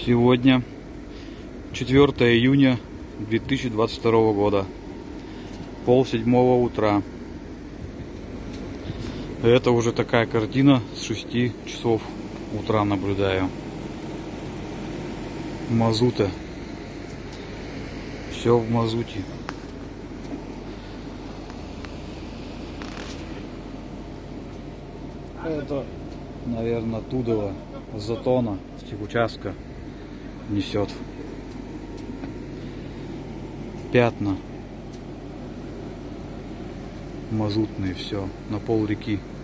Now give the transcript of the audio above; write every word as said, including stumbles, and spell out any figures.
Сегодня четвёртое июня две тысячи двадцать второго года, пол седьмого утра. Это уже такая картина с шести часов утра наблюдаю. Мазута. Все в мазуте. Это, наверное, оттуда, с затона, с техучастка несет. Пятна мазутные, все, на пол реки.